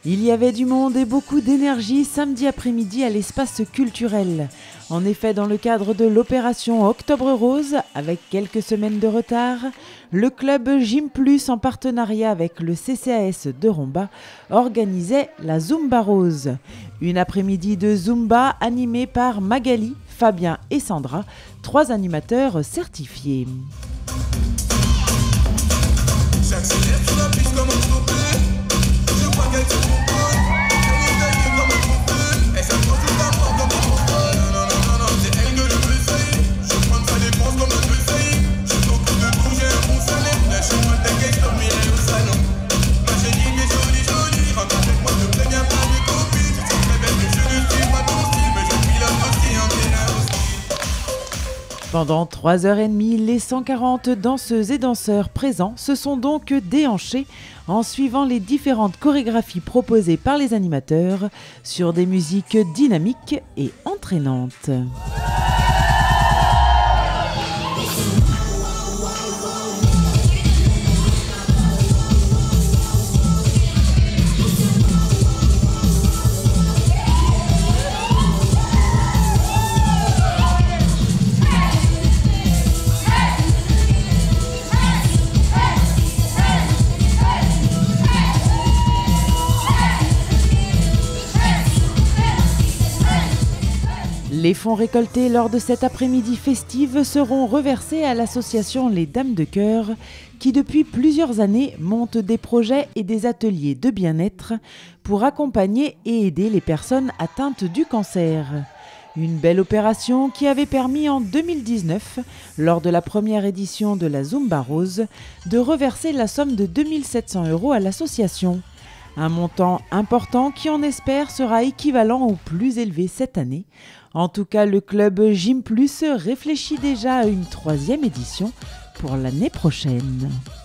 Il y avait du monde et beaucoup d'énergie samedi après-midi à l'espace culturel. En effet, dans le cadre de l'opération Octobre Rose, avec quelques semaines de retard, le club Gym Plus, en partenariat avec le CCAS de Romba, organisait la Zumba Rose. Une après-midi de Zumba animée par Magali, Fabien et Sandra, 3 animateurs certifiés. Pendant 3h30, les 140 danseuses et danseurs présents se sont donc déhanchés en suivant les différentes chorégraphies proposées par les animateurs sur des musiques dynamiques et entraînantes. Les fonds récoltés lors de cet après-midi festive seront reversés à l'association Les Dames de Cœur qui depuis plusieurs années monte des projets et des ateliers de bien-être pour accompagner et aider les personnes atteintes du cancer. Une belle opération qui avait permis en 2019, lors de la première édition de la Zumba Rose, de reverser la somme de 2 700 € à l'association. Un montant important qui, on espère, sera équivalent ou plus élevé cette année. En tout cas, le club Gym Plus réfléchit déjà à une 3e édition pour l'année prochaine.